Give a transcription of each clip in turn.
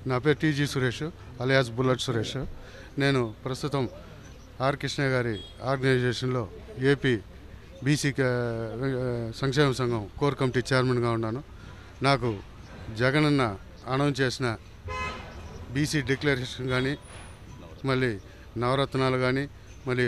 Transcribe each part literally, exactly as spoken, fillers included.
నా పేరు TG Suresh alias bullet Suresh. నేను ప్రస్తుతం ఆర్ కృష్ణ గారి ఆర్గనైజేషన్లో ఏపీ బీసీ సంక్షేమ సంఘం కోర్ కమిటీ చైర్మన్గా ఉన్నాను. నాకు జగనన్న అనౌన్స్ చేసిన బీసీ డిక్లరేషన్ కానీ, మళ్ళీ నవరత్నాలు కానీ, మళ్ళీ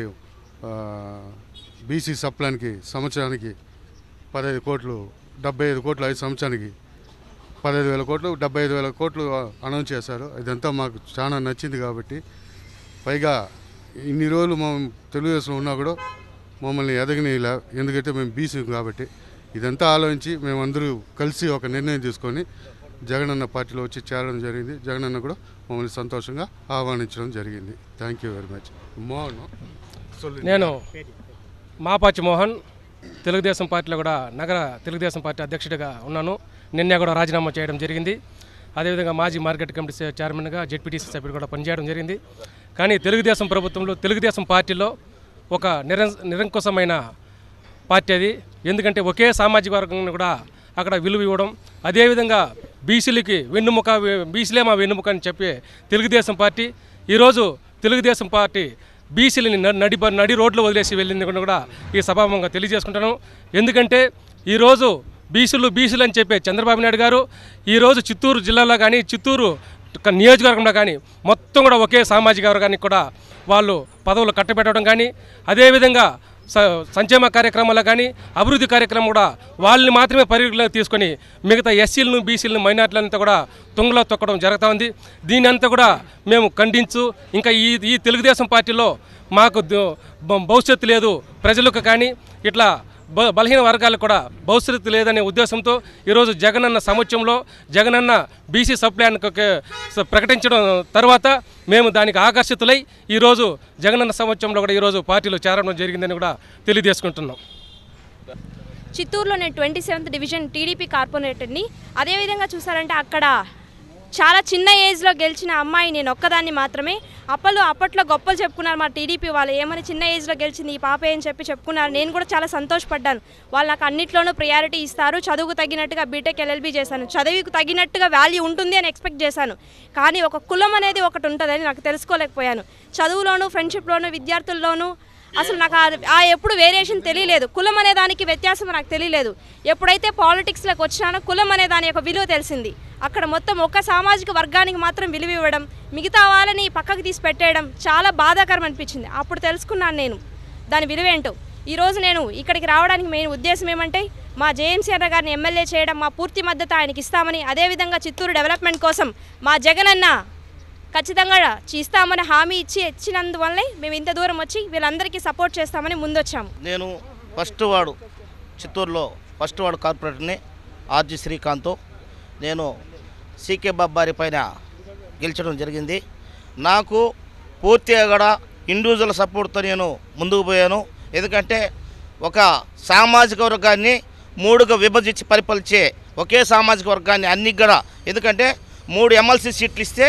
బీసీ సప్లాన్కి సంవత్సరానికి పదహైదు కోట్లు డెబ్బై ఐదు కోట్లు ఐదు సంవత్సరానికి పదహైదు వేల కోట్లు డెబ్బై ఐదు వేల కోట్లు అనౌన్స్ చేశారు. ఇదంతా మాకు చాలా నచ్చింది. కాబట్టి పైగా ఇన్ని రోజులు మేము తెలుగుదేశం ఉన్నా కూడా మమ్మల్ని ఎదగనీలా, ఎందుకంటే మేము బీసీ కాబట్టి. ఇదంతా ఆలోచించి మేమందరూ కలిసి ఒక నిర్ణయం తీసుకొని జగనన్న పార్టీలో వచ్చి చేరడం జరిగింది. జగనన్న కూడా మమ్మల్ని సంతోషంగా ఆహ్వానించడం జరిగింది. Thank you very much. Mohan, నేను మాపాచి మోహన్, తెలుగుదేశం పార్టీలో కూడా నగర తెలుగుదేశం పార్టీ అధ్యక్షుడిగా ఉన్నాను. నిన్నే కూడా రాజీనామా చేయడం జరిగింది. అదేవిధంగా మాజీ మార్కెట్ కమిటీ చైర్మన్గా జెడ్పీటీసీ సభ్యుడు కూడా పనిచేయడం జరిగింది. కానీ తెలుగుదేశం ప్రభుత్వంలో తెలుగుదేశం పార్టీలో ఒక నిరం నిరంకుశమైన పార్టీ అది. ఎందుకంటే ఒకే సామాజిక వర్గాన్ని కూడా అక్కడ విలువ ఇవ్వడం, అదేవిధంగా బీసీలకి వెన్నుముక బీసీలే మా వెన్నుముక అని చెప్పి తెలుగుదేశం పార్టీ ఈరోజు తెలుగుదేశం పార్టీ బీసీలని నడి నడి రోడ్లు వదిలేసి వెళ్ళింది కూడా ఈ సభాముఖంగా తెలియజేసుకుంటాను. ఎందుకంటే ఈరోజు బీసీలు బీసీలు అని చెప్పే చంద్రబాబు నాయుడు గారు ఈరోజు చిత్తూరు జిల్లాలో కానీ, చిత్తూరు నియోజకవర్గంలో కానీ మొత్తం కూడా ఒకే సామాజిక వర్గానికి కూడా వాళ్ళు పదవులు కట్టబెట్టడం కానీ, అదేవిధంగా సంక్షేమ కార్యక్రమాలు కానీ, అభివృద్ధి కార్యక్రమం కూడా వాళ్ళని మాత్రమే పరిగణలోకి తీసుకొని మిగతా ఎస్సీలను బీసీలను మైనార్టీలంతా కూడా తుంగలో తొక్కడం జరుగుతూ ఉంది. దీని అంతా కూడా మేము ఖండించు, ఇంకా ఈ ఈ తెలుగుదేశం పార్టీలో మాకు భవిష్యత్తు లేదు, ప్రజలకు కానీ ఇట్లా బ బలహీన వర్గాలకు కూడా భవిష్యత్తు లేదనే ఉద్దేశంతో ఈరోజు జగనన్న సమక్షంలో జగనన్న బీసీ సప్లాన్ ప్రకటించడం తర్వాత మేము దానికి ఆకర్షితులై ఈరోజు జగనన్న సమక్షంలో కూడా ఈరోజు పార్టీలో చేరడం జరిగిందని కూడా తెలియజేసుకుంటున్నాం. చిత్తూరులో నేను ట్వంటీ సెవెంత్ డివిజన్ టీడీపీ కార్పొరేటర్ని. అదేవిధంగా చూసారంటే అక్కడ చాలా చిన్న ఏజ్లో గెలిచిన అమ్మాయి నేను ఒక్కదాన్ని మాత్రమే. అప్పలు అప్పట్లో గొప్పలు చెప్పుకున్నారు మా టీడీపీ వాళ్ళు, ఏమని చిన్న ఏజ్లో గెలిచింది ఈ పాప అని చెప్పి చెప్పుకున్నారు. నేను కూడా చాలా సంతోషపడ్డాను. వాళ్ళు నాకు అన్నింటిలోనూ ప్రయారిటీ ఇస్తారు. చదువుకు తగినట్టుగా బీటెక్ ఎల్ఎల్బీ చేశాను, చదువుకు తగినట్టుగా వాల్యూ ఉంటుంది అని ఎక్స్పెక్ట్ చేశాను. కానీ ఒక కులం అనేది ఒకటి ఉంటుందని నాకు తెలుసుకోలేకపోయాను. చదువులోను, ఫ్రెండ్షిప్లోను, విద్యార్థుల్లోనూ అసలు నాకు ఆ ఎప్పుడు వేరియేషన్ తెలియలేదు. కులం అనే దానికి వ్యత్యాసం నాకు తెలియలేదు. ఎప్పుడైతే పాలిటిక్స్లోకి వచ్చినానో కులం అనే దాని యొక్క విలువ తెలిసింది. అక్కడ మొత్తం ఒక సామాజిక వర్గానికి మాత్రం విలువ ఇవ్వడం, మిగతా వాళ్ళని పక్కకు తీసి పెట్టేయడం చాలా బాధాకరం అనిపించింది. అప్పుడు తెలుసుకున్నాను నేను దాని విలువ ఏంటో. ఈరోజు నేను ఇక్కడికి రావడానికి మెయిన్ ఉద్దేశం ఏమంటే మా జేఎంసీ అన్న గారిని ఎమ్మెల్యే చేయడం, మా పూర్తి మద్దతు ఆయనకి ఇస్తామని, అదేవిధంగా చిత్తూరు డెవలప్మెంట్ కోసం మా జగనన్న ఖచ్చితంగా ఇస్తామని హామీ ఇచ్చి ఇచ్చినందువల్లే మేము ఇంత దూరం వచ్చి వీళ్ళందరికీ సపోర్ట్ చేస్తామని ముందొచ్చాము. నేను ఫస్ట్ వార్డు చిత్తూరులో ఫస్ట్ వార్డు కార్పొరేటర్ని ఆర్జీ శ్రీకాంత్. నేను సీకే బాబారి పైన గెలిచడం జరిగింది. నాకు పూర్తిగా కూడా ఇండివిజువల్ సపోర్ట్తో నేను ముందుకు పోయాను. ఎందుకంటే ఒక సామాజిక వర్గాన్ని మూడుగా విభజించి పరిపాలించే ఒకే సామాజిక వర్గాన్ని అన్ని కూడా, ఎందుకంటే మూడు ఎమ్మెల్సీ సీట్లు ఇస్తే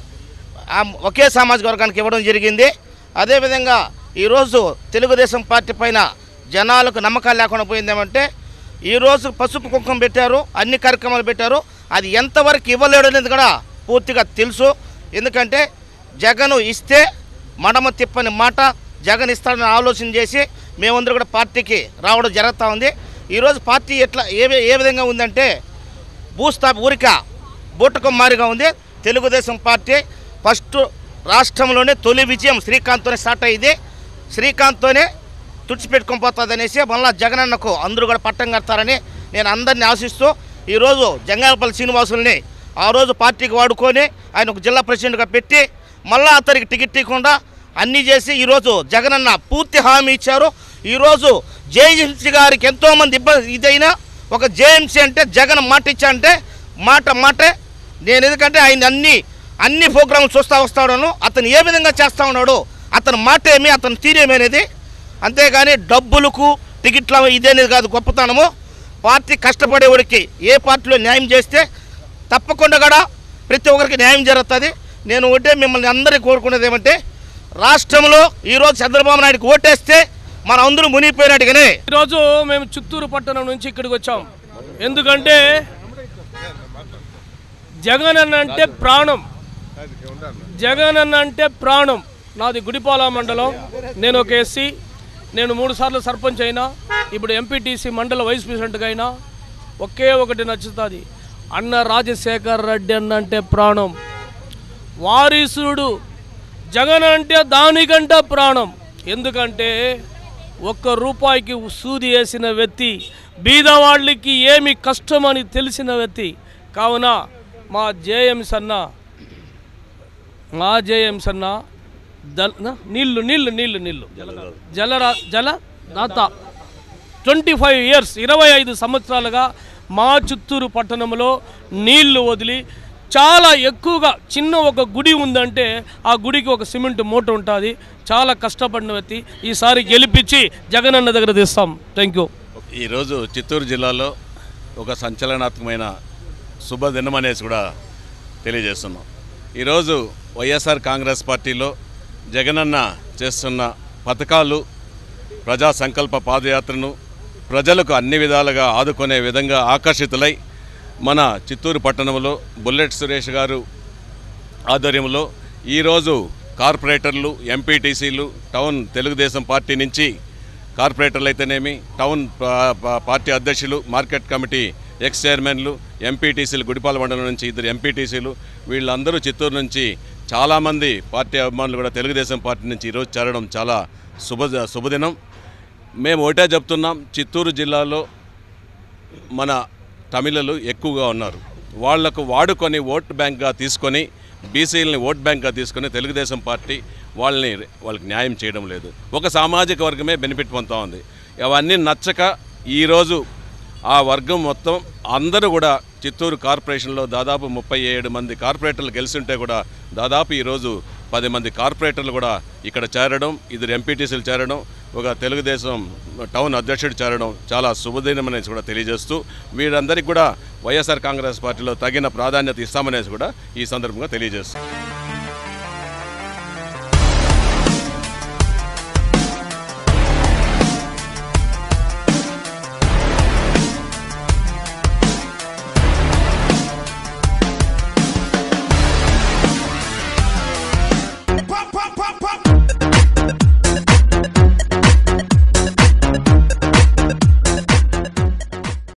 ఒకే సామాజిక వర్గానికి ఇవ్వడం జరిగింది. అదేవిధంగా ఈరోజు తెలుగుదేశం పార్టీ పైన జనాలకు నమ్మకాలు లేకుండా పోయిందేమంటే ఈరోజు పసుపు కుంకుమ పెట్టారు, అన్ని కార్యక్రమాలు పెట్టారు, అది ఎంతవరకు ఇవ్వలేడు అనేది కూడా పూర్తిగా తెలుసు. ఎందుకంటే జగన్ ఇస్తే మడమ తిప్పని మాట, జగన్ ఇస్తాడని ఆలోచన చేసి మేమందరూ కూడా పార్టీకి రావడం జరుగుతూ ఉంది. ఈరోజు పార్టీ ఎట్లా ఏ ఏ విధంగా ఉందంటే భూస్థాప ఊరిక బూటకొమ్మారిగా ఉంది. తెలుగుదేశం పార్టీ ఫస్ట్ రాష్ట్రంలోనే తొలి విజయం శ్రీకాంత్తోనే స్టార్ట్ అయ్యింది. శ్రీకాంత్తోనే తుడిచిపెట్టుకొని పోతుంది అనేసి మళ్ళీ జగనన్నకు అందరూ కూడా పట్టం కడతారని నేను అందరినీ ఆశిస్తూ ఈరోజు జంగాలపల్లి శ్రీనివాసుల్ని ఆ రోజు పార్టీకి వాడుకొని ఆయన ఒక జిల్లా ప్రెసిడెంట్గా పెట్టి మళ్ళీ అతనికి టికెట్ ఇవ్వకుండా అన్నీ చేసి ఈరోజు జగనన్న పూర్తి హామీ ఇచ్చారు. ఈరోజు జేఎంసీ గారికి ఎంతోమంది ఇబ్బంది ఇదైనా ఒక జేఎంసీ అంటే జగన్ మాట ఇచ్చా అంటే మాట మాటే. నేను ఎందుకంటే ఆయన అన్ని అన్ని ప్రోగ్రాంలు చూస్తూ వస్తాడను, అతను ఏ విధంగా చేస్తూ ఉన్నాడు, అతని మాట ఏమి, అతని తీరేమి అనేది. అంతేగాని డబ్బులకు టికెట్ల ఇదేనేది కాదు గొప్పతనము. పార్టీ కష్టపడేవాడికి ఏ పార్టీలో న్యాయం చేస్తే తప్పకుండా కూడా ప్రతి ఒక్కరికి న్యాయం జరుగుతుంది. నేను ఒకటే మిమ్మల్ని అందరికీ కోరుకునేది ఏమంటే రాష్ట్రంలో ఈరోజు చంద్రబాబు నాయుడుకి ఓటేస్తే మన అందరూ మునిగిపోయినట్టుగానే. ఈరోజు మేము చిత్తూరు పట్టణం నుంచి ఇక్కడికి వచ్చాం. ఎందుకంటే జగన్ అన్న అంటే ప్రాణం, జగన్ అన్న అంటే ప్రాణం. నాది గుడిపాల మండలం, నేను ఒక ఎస్సీ, నేను మూడు సార్లు సర్పంచ్ అయినా, ఇప్పుడు ఎంపీటీసీ మండల వైస్ ప్రెసిడెంట్గా అయినా. ఒకే ఒకటి నచ్చుతుంది, అన్న రాజశేఖర్ రెడ్డి అన్న అంటే ప్రాణం, వారీసుడు. జగన్ అంటే దానికంటే ప్రాణం. ఎందుకంటే ఒక్క రూపాయికి సూది వేసిన వ్యక్తి, బీదవాళ్ళకి ఏమి కష్టమని తెలిసిన వ్యక్తి. కావున మా జేఎంస్ అన్న మా జేఎంస్ అన్న దల్ నీళ్ళు నీళ్ళు నీళ్ళు నీళ్ళు జలరా జల దాత ట్వంటీ ఫైవ్ ఇయర్స్ ఇరవై ఐదు సంవత్సరాలుగా మా చిత్తూరు పట్టణంలో నీళ్లు వదిలి చాలా ఎక్కువగా, చిన్న ఒక గుడి ఉందంటే ఆ గుడికి ఒక సిమెంట్ మూట ఉంటుంది. చాలా కష్టపడిన వ్యక్తి. ఈసారి గెలిపించి జగనన్న దగ్గర తీస్తాం. Thank you. ఈరోజు చిత్తూరు జిల్లాలో ఒక సంచలనాత్మకమైన శుభదినం అనేసి కూడా తెలియజేస్తున్నాం. ఈరోజు వైఎస్ఆర్ కాంగ్రెస్ పార్టీలో జగనన్న చేస్తున్న పథకాలు, ప్రజా సంకల్ప పాదయాత్రను ప్రజలకు అన్ని విధాలుగా ఆదుకునే విధంగా ఆకర్షితులై మన చిత్తూరు పట్టణంలో బుల్లెట్ సురేష్ గారు ఆధ్వర్యంలో ఈరోజు కార్పొరేటర్లు, ఎంపీటీసీలు, టౌన్ తెలుగుదేశం పార్టీ నుంచి కార్పొరేటర్లు అయితేనేమి, టౌన్ పార్టీ అధ్యక్షులు, మార్కెట్ కమిటీ ఎక్స్ చైర్మన్లు, ఎంపీటీసీలు, గుడిపాల మండలం నుంచి ఇద్దరు ఎంపీటీసీలు, వీళ్ళందరూ చిత్తూరు నుంచి చాలామంది పార్టీ అభిమానులు కూడా తెలుగుదేశం పార్టీ నుంచి ఈరోజు చేరడం చాలా శుభ శుభదినం. మేము ఒకటే చెప్తున్నాం, చిత్తూరు జిల్లాలో మన తమిళలు ఎక్కువగా ఉన్నారు. వాళ్లకు వాడుకొని ఓట్ బ్యాంక్గా తీసుకొని, బీసీలని ఓట్ బ్యాంక్గా తీసుకొని తెలుగుదేశం పార్టీ వాళ్ళని వాళ్ళకి న్యాయం చేయడం లేదు. ఒక సామాజిక వర్గమే బెనిఫిట్ పొందుతూ ఉంది. అవన్నీ నచ్చక ఈరోజు ఆ వర్గం మొత్తం అందరూ కూడా చిత్తూరు కార్పొరేషన్లో దాదాపు ముప్పై ఏడు మంది కార్పొరేటర్లు గెలిచింటే కూడా దాదాపు ఈరోజు పది మంది కార్పొరేటర్లు కూడా ఇక్కడ చేరడం, ఇద్దరు ఎంపీటీసీలు చేరడం, ఒక తెలుగుదేశం టౌన్ అధ్యక్షుడు చేరడం చాలా శుభదినం అనేసి కూడా తెలియజేస్తూ, వీరందరికీ కూడా వైఎస్ఆర్ కాంగ్రెస్ పార్టీలో తగిన ప్రాధాన్యత ఇస్తామనేసి కూడా ఈ సందర్భంగా తెలియజేస్తాం.